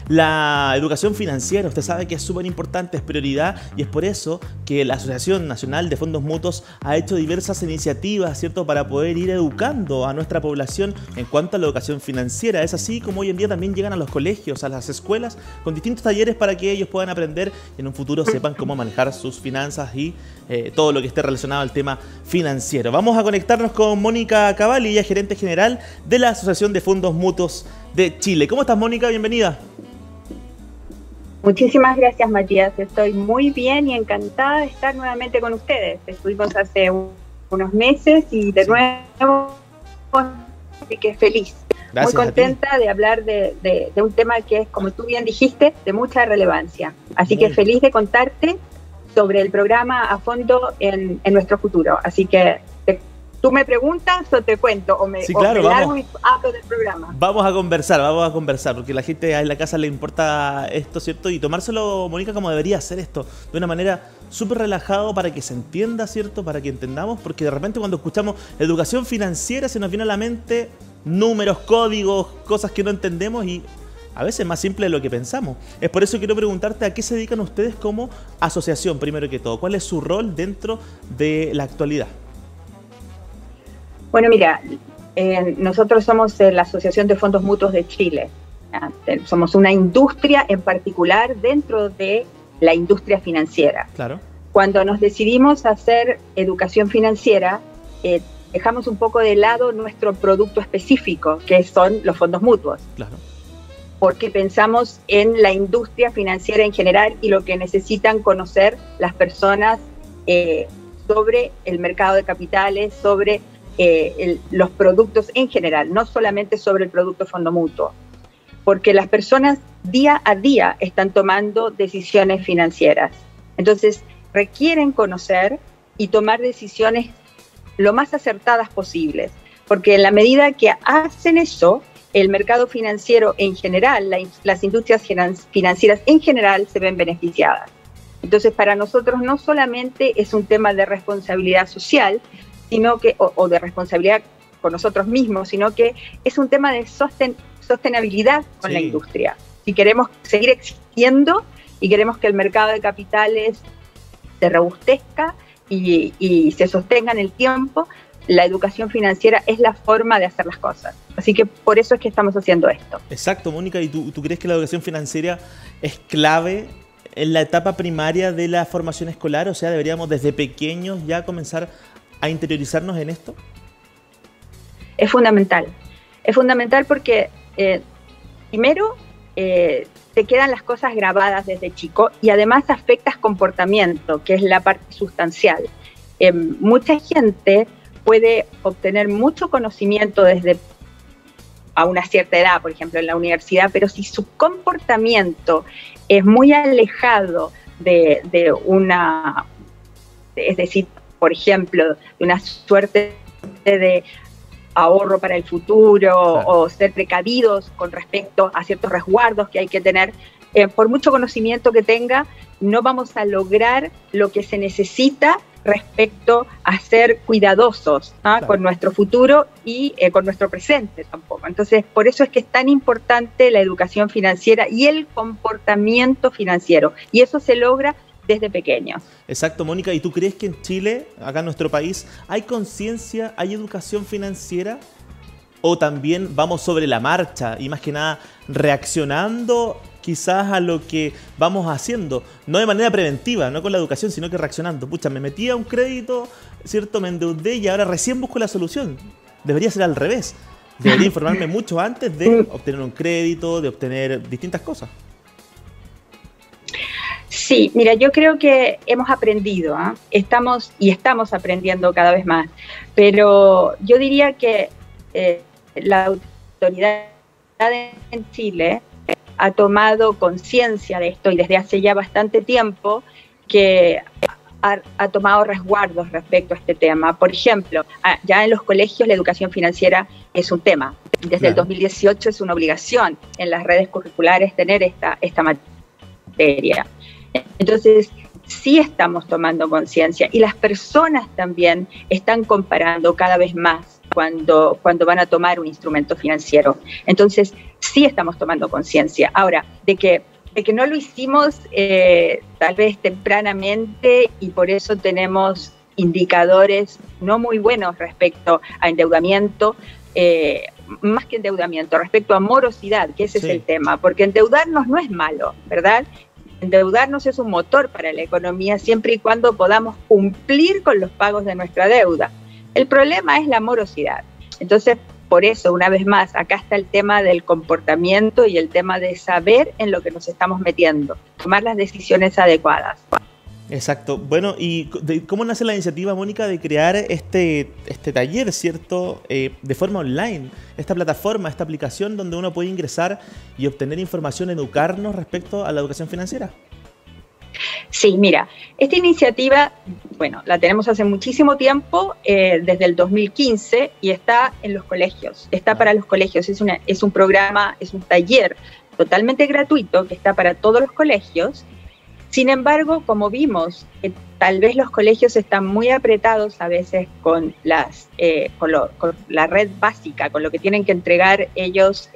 La educación financiera, usted sabe que es súper importante, es prioridad, y es por eso que la Asociación Nacional de Fondos Mutuos ha hecho diversas iniciativas, ¿cierto?, para poder ir educando a nuestra población en cuanto a la educación financiera. Es así como hoy en día también llegan a los colegios, a las escuelas, con distintos talleres para que ellos puedan aprender y en un futuro sepan cómo manejar sus finanzas y todo lo que esté relacionado al tema financiero. Vamos a conectarnos con Mónica Cavalli, ella es gerente general de la Asociación de Fondos Mutuos de Chile. ¿Cómo estás, Mónica? Bienvenida. Muchísimas gracias, Matías. Estoy muy bien y encantada de estar nuevamente con ustedes. Estuvimos hace unos meses y de nuevo, así que feliz. Gracias, muy contenta de hablar de un tema que es, como tú bien dijiste, de mucha relevancia. Así que feliz de contarte sobre el programa a fondo en nuestro futuro. Así que tú me preguntas o te cuento, o me largo y hablo del programa. Vamos a conversar, porque a la gente en la casa le importa esto, ¿cierto? Y tomárselo, Mónica, como debería ser esto, de una manera súper relajado para que se entienda, ¿cierto? Para que entendamos, porque de repente cuando escuchamos educación financiera se nos viene a la mente números, códigos, cosas que no entendemos y a veces es más simple de lo que pensamos. Es por eso que quiero preguntarte a qué se dedican ustedes como asociación, primero que todo. ¿Cuál es su rol dentro de la actualidad? Bueno, mira, nosotros somos la Asociación de Fondos Mutuos de Chile. Somos una industria en particular dentro de la industria financiera. Claro. Cuando nos decidimos a hacer educación financiera, dejamos un poco de lado nuestro producto específico, que son los fondos mutuos. Claro. Porque pensamos en la industria financiera en general y lo que necesitan conocer las personas sobre el mercado de capitales, sobre los productos en general, no solamente sobre el producto fondo mutuo, porque las personas día a día están tomando decisiones financieras. Entonces, requieren conocer y tomar decisiones lo más acertadas posibles, porque en la medida que hacen eso, el mercado financiero en general, las industrias financieras en general se ven beneficiadas. Entonces, para nosotros no solamente es un tema de responsabilidad social, sino que, o de responsabilidad con nosotros mismos, sino que es un tema de sostenibilidad con la industria. Si queremos seguir existiendo y queremos que el mercado de capitales se robustezca y se sostenga en el tiempo, la educación financiera es la forma de hacer las cosas. Así que por eso es que estamos haciendo esto. Exacto, Mónica. ¿Y tú crees que la educación financiera es clave en la etapa primaria de la formación escolar? O sea, ¿deberíamos desde pequeños ya comenzar a interiorizarnos en esto? Es fundamental. Es fundamental porque, primero, te quedan las cosas grabadas desde chico y además afectas comportamiento, que es la parte sustancial. Mucha gente puede obtener mucho conocimiento desde a una cierta edad, por ejemplo, en la universidad, pero si su comportamiento es muy alejado de una, es decir, por ejemplo, de una suerte de ahorro para el futuro, claro, o ser precavidos con respecto a ciertos resguardos que hay que tener, por mucho conocimiento que tenga, no vamos a lograr lo que se necesita respecto a ser cuidadosos, ¿no?, claro, con nuestro futuro y con nuestro presente tampoco. Entonces, por eso es que es tan importante la educación financiera y el comportamiento financiero. Y eso se logra desde pequeños. Exacto, Mónica. ¿Y tú crees que en Chile, acá en nuestro país, hay conciencia, hay educación financiera? ¿O también vamos sobre la marcha y más que nada reaccionando quizás a lo que vamos haciendo? No de manera preventiva, no con la educación, sino que reaccionando. Pucha, me metí a un crédito, ¿cierto? Me endeudé y ahora recién busco la solución. Debería ser al revés. Debería informarme mucho antes de obtener un crédito, de obtener distintas cosas. Sí, mira, yo creo que hemos aprendido, estamos aprendiendo cada vez más, pero yo diría que la autoridad en Chile ha tomado conciencia de esto y desde hace ya bastante tiempo que ha tomado resguardos respecto a este tema. Por ejemplo, ya en los colegios la educación financiera es un tema. Desde el 2018 es una obligación en las redes curriculares tener esta materia. Entonces, sí estamos tomando conciencia y las personas también están comparando cada vez más cuando van a tomar un instrumento financiero. Entonces, sí estamos tomando conciencia. Ahora, de que no lo hicimos tal vez tempranamente y por eso tenemos indicadores no muy buenos respecto a endeudamiento, más que endeudamiento, respecto a morosidad, que ese es el tema, porque endeudarnos no es malo, ¿verdad? Endeudarnos es un motor para la economía siempre y cuando podamos cumplir con los pagos de nuestra deuda. El problema es la morosidad. Entonces, por eso, una vez más, acá está el tema del comportamiento y el tema de saber en lo que nos estamos metiendo, tomar las decisiones adecuadas. Exacto. Bueno, ¿y cómo nace la iniciativa, Mónica, de crear este taller, ¿cierto? De forma online, esta plataforma, esta aplicación donde uno puede ingresar y obtener información, educarnos respecto a la educación financiera? Sí, mira, esta iniciativa, bueno, la tenemos hace muchísimo tiempo, desde el 2015, y está en los colegios, está para los colegios, es un programa, es un taller totalmente gratuito que está para todos los colegios. Sin embargo, como vimos, tal vez los colegios están muy apretados a veces con con la red básica, con lo que tienen que entregar ellos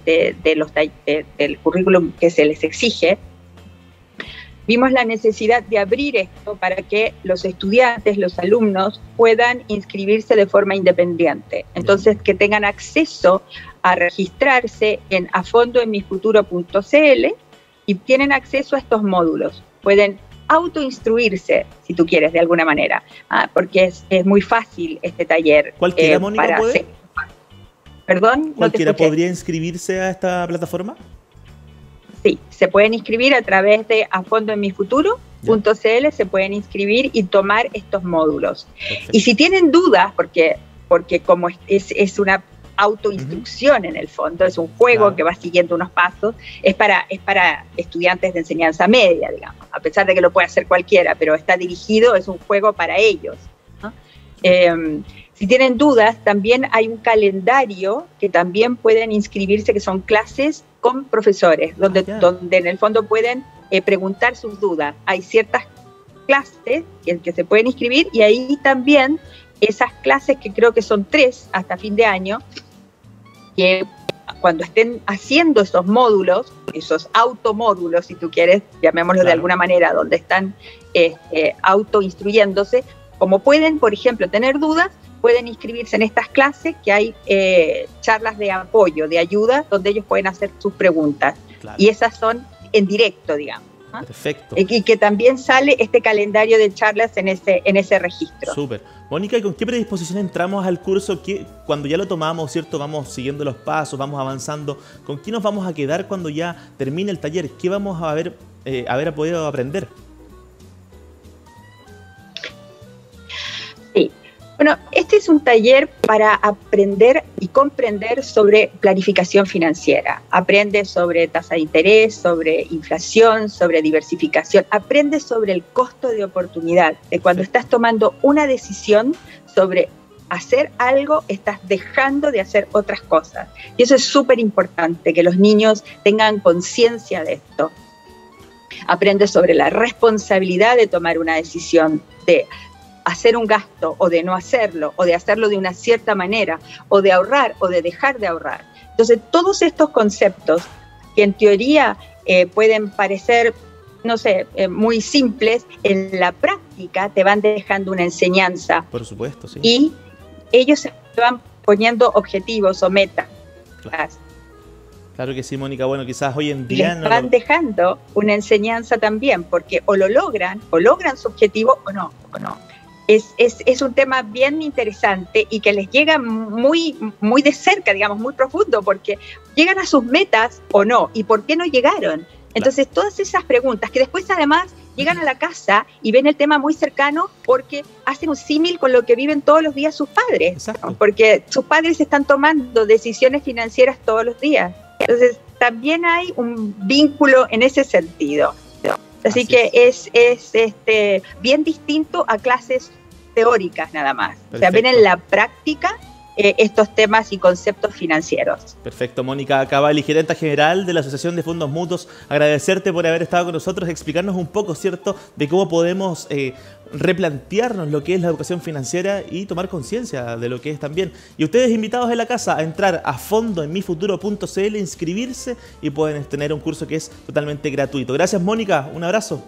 del currículum que se les exige. Vimos la necesidad de abrir esto para que los estudiantes, los alumnos, puedan inscribirse de forma independiente. Entonces, que tengan acceso a registrarse en afondoenmifuturo.cl y tienen acceso a estos módulos. Pueden autoinstruirse, si tú quieres, de alguna manera, porque es muy fácil este taller. ¿Cualquiera, Mónica, puede? ¿Perdón? ¿Cualquiera podría inscribirse a esta plataforma? Sí, se pueden inscribir a través de afondoenmifuturo.cl, se pueden inscribir y tomar estos módulos. Perfecto. Y si tienen dudas, porque como es una autoinstrucción en el fondo, es un juego que va siguiendo unos pasos, es para estudiantes de enseñanza media, digamos, a pesar de que lo puede hacer cualquiera, pero está dirigido, es un juego para ellos, ¿no? Si tienen dudas, también hay un calendario que también pueden inscribirse, que son clases con profesores, donde en el fondo pueden preguntar sus dudas. Hay ciertas clases que se pueden inscribir y ahí también esas clases, que creo que son 3 hasta fin de año, que cuando estén haciendo esos módulos, esos automódulos, si tú quieres, llamémoslo de alguna manera, donde están autoinstruyéndose, como pueden, por ejemplo, tener dudas, pueden inscribirse en estas clases, que hay charlas de apoyo, de ayuda, donde ellos pueden hacer sus preguntas. Claro. Y esas son en directo, digamos. ¿Ah? Perfecto. Y que también sale este calendario de charlas en ese registro. Súper. Mónica, ¿y con qué predisposición entramos al curso? Cuando ya lo tomamos, ¿cierto? Vamos siguiendo los pasos, vamos avanzando. ¿Con qué nos vamos a quedar cuando ya termine el taller? ¿Qué vamos a haber podido aprender? Sí. Bueno, este es un taller para aprender y comprender sobre planificación financiera. Aprende sobre tasa de interés, sobre inflación, sobre diversificación. Aprende sobre el costo de oportunidad, de cuando estás tomando una decisión sobre hacer algo, estás dejando de hacer otras cosas. Y eso es súper importante, que los niños tengan conciencia de esto. Aprende sobre la responsabilidad de tomar una decisión, de hacer un gasto o de no hacerlo, o de hacerlo de una cierta manera, o de ahorrar o de dejar de ahorrar. Entonces, todos estos conceptos que en teoría pueden parecer, no sé, muy simples, en la práctica te van dejando una enseñanza. Por supuesto, sí. Y ellos se van poniendo objetivos o metas. Claro que sí, Mónica. Bueno, quizás hoy en día les van dejando una enseñanza también, porque o logran su objetivo o no. Es un tema bien interesante y que les llega muy, muy de cerca, digamos, muy profundo, porque llegan a sus metas o no, y por qué no llegaron. Entonces, todas esas preguntas que después además llegan a la casa y ven el tema muy cercano porque hacen un símil con lo que viven todos los días sus padres, ¿no? Porque sus padres están tomando decisiones financieras todos los días. Entonces, también hay un vínculo en ese sentido. Así que es bien distinto a clases teóricas nada más. Perfecto. O sea, ven en la práctica estos temas y conceptos financieros. Perfecto, Mónica Cabal, gerenta general de la Asociación de Fondos Mutuos, agradecerte por haber estado con nosotros, explicarnos un poco, ¿cierto?, de cómo podemos replantearnos lo que es la educación financiera y tomar conciencia de lo que es también. Y ustedes invitados en la casa a entrar a fondo en mifuturo.cl, inscribirse y pueden tener un curso que es totalmente gratuito. Gracias, Mónica, un abrazo.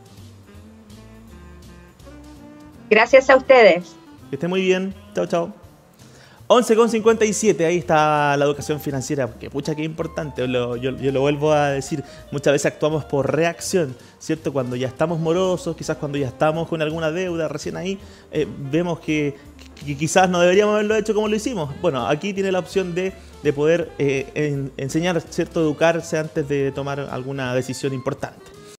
Gracias a ustedes. Que esté muy bien. Chao, chao. 11:57, ahí está la educación financiera, que pucha que importante, yo lo vuelvo a decir, muchas veces actuamos por reacción, ¿cierto? Cuando ya estamos morosos, quizás cuando ya estamos con alguna deuda, recién ahí vemos que quizás no deberíamos haberlo hecho como lo hicimos. Bueno, aquí tiene la opción de poder enseñar, ¿cierto? Educarse antes de tomar alguna decisión importante.